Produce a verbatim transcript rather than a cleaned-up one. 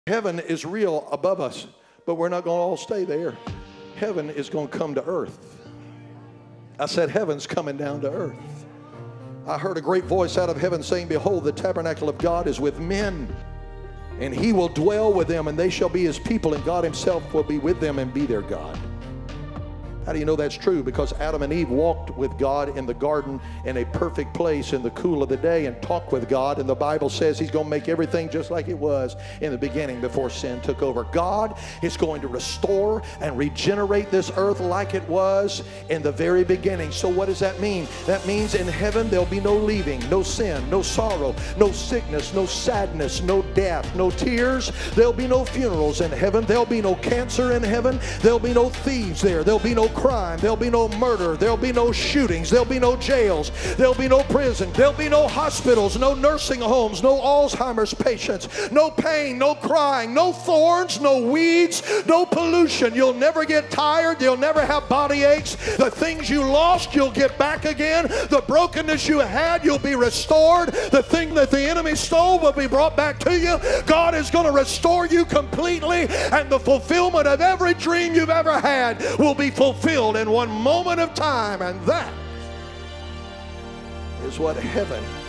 Heaven is real above us, but we're not going to all stay there. Heaven is going to come to earth. I said heaven's coming down to earth. I heard a great voice out of heaven saying, behold, the tabernacle of God is with men, and he will dwell with them, and they shall be his people, and God himself will be with them and be their God. How do you know that's true? Because Adam and Eve walked with God in the garden in a perfect place in the cool of the day and talked with God. And the Bible says he's going to make everything just like it was in the beginning before sin took over. God is going to restore and regenerate this earth like it was in the very beginning. So what does that mean? That means in heaven there'll be no leaving, no sin, no sorrow, no sickness, no sadness, no death, no tears. There'll be no funerals in heaven. There'll be no cancer in heaven. There'll be no thieves there. There'll be no crime, there'll be no murder, there'll be no shootings, there'll be no jails, there'll be no prison, there'll be no hospitals, no nursing homes, no Alzheimer's patients, no pain, no crying, no thorns, no weeds, no pollution. You'll never get tired, you'll never have body aches. The things you lost, you'll get back again. The brokenness you had, you'll be restored. The thing that the enemy stole will be brought back to you. God is going to restore you completely, and the fulfillment of every dream you've ever had will be fulfilled in one moment of time. And that is what heaven